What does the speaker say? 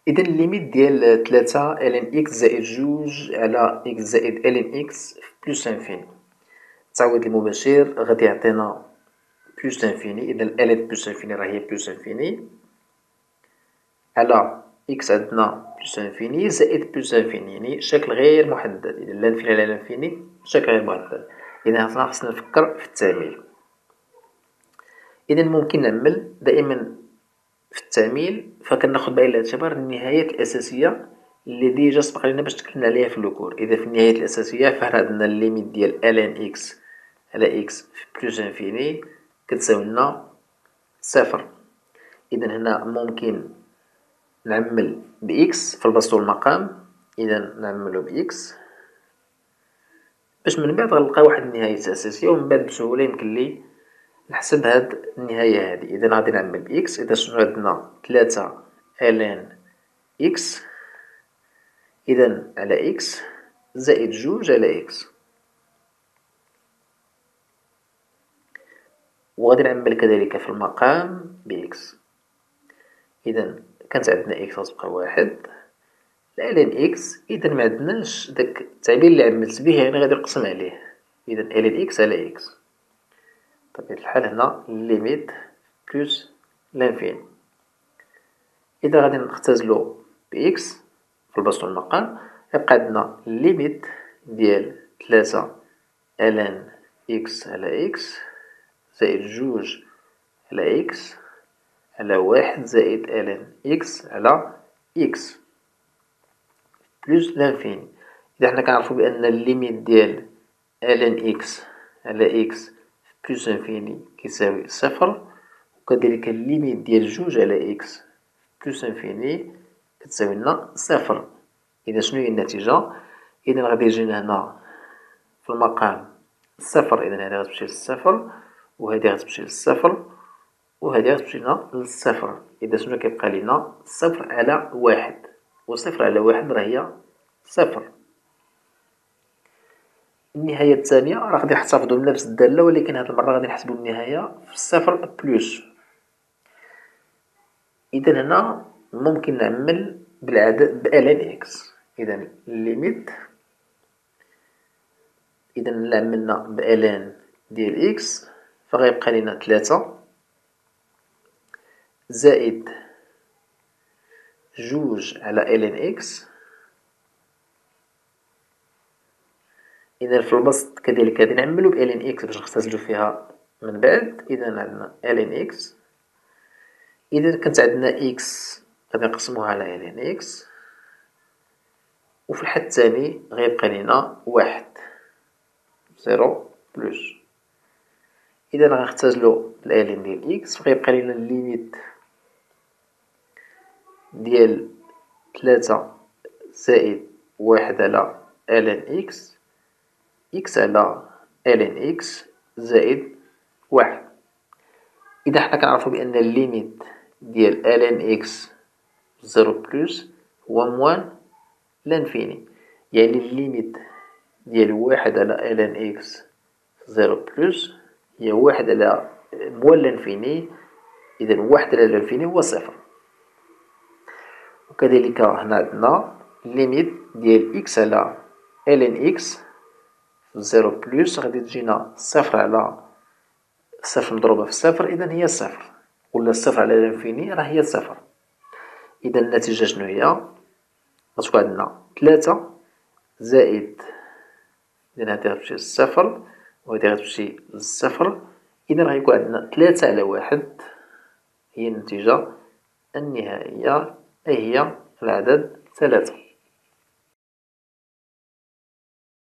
إذا الليميت ديال 3 ln إكس زائد جوج على إكس زائد ln إكس بلوس انفيني، التعويض المباشر غادي يعطينا بلوس انفيني. إذا ln بلوس انفيني راهي بلوس انفيني على إكس عندنا بلوس انفيني زائد بلوس انفيني، يعني شكل غير محدد. إذا لانفيني على لانفيني شكل غير محدد، إذا خاصنا نفكر في التعميل. إذا ممكن نعمل دائما في التعميل فكناخد بعين الاعتبار النهايات الأساسية اللي ديجا سبق لينا باش تكلمنا عليها في الكور. إذا في النهايات الأساسية فهنا عندنا الليميت ديال ln إكس على إكس في بلوس انفيني كتساوي لنا صفر. إذا هنا ممكن نعمل بإكس في البسط والمقام، إذا نعملو بإكس باش من بعد غنلقى واحد النهاية أساسية ومن بعد بسهولة يمكن لي نحسب هاد النهاية هادي. إذا غادي نعمل بإكس، إذا شنو عندنا 3 ln إكس إذا على إكس زائد جوج على إكس، وغادي نعمل كذلك في المقام بإكس. إذا كانت عندنا إكس غتبقى واحد ln إكس، إذا معندناش داك التعبير اللي عملت به يعني غادي نقسم عليه. إذا ln إكس على إكس بطبيعة الحال هنا ليميت بلوس لانفيني. إذا غادي نختزلو بإكس في البسط والمقام يبقى عندنا ليميت ديال 3 ln إكس على إكس زائد جوج على إكس على واحد زائد ln إكس على إكس بلوس لانفيني. إذا حنا كنعرفو بأن الليميت ديال ln إكس على إكس بلوس انفيني كيساوي صفر، وكذلك الليميت ديال جوج على إكس بلوس انفيني كتساوي لنا صفر. إذا شنو هي النتيجة؟ إذا غادي يجينا هنا في المقام صفر، إذا هذه غتمشي للصفر وهذه غتمشي للصفر وهذه غتمشي لنا للصفر. إذا شنو كيبقى لينا؟ صفر على واحد، وصفر على واحد راه هي صفر. النهاية الثانية راه غادي نحتفظو بنفس الدالة، ولكن هاد المرة غادي نحسبو النهاية في الصفر بلوس. إذا هنا ممكن نعمل بالعدد ln إكس. إذا ليميت، إذا إلا عملنا ln ديال إكس فغيبقى لينا 3 زائد جوج على ln إكس. إذا في البسط كذلك غادي نعملو ln إكس باش نختزلو فيها من بعد. إذا عندنا ln إكس، إذا كانت عندنا إكس غادي نقسموها على ln إكس، وفي الحد الثاني غيبقى لينا واحد زيرو بلوس. إذا غنختزلو ln ديال إكس فغيبقى لينا الليميت ديال 3 زائد واحد على ln إكس إكس على ln إكس زائد واحد. إذا حنا كنعرفو بأن الليميت ديال ln إكس زيرو بلوس هو موان لانفيني، يعني الليميت ديال واحد على ln إكس زيرو بلوس هي واحد على موان لانفيني. إذا واحد على لانفيني هو صفر. وكذلك هنا عندنا ليميت ديال إكس على ln إكس زيرو بلوس غادي تجينا صفر على صفر مضروبة في صفر، إذا هي صفر، ولا صفر على لانفيني راه هي صفر. إذا النتيجة شنو هي؟ غتكون عندنا 3 زائد، إذا هادي غتمشي للصفر وهادي غتمشي للصفر، إذا غيكون عندنا 3 على واحد هي النتيجة النهائية، أي هي العدد 3.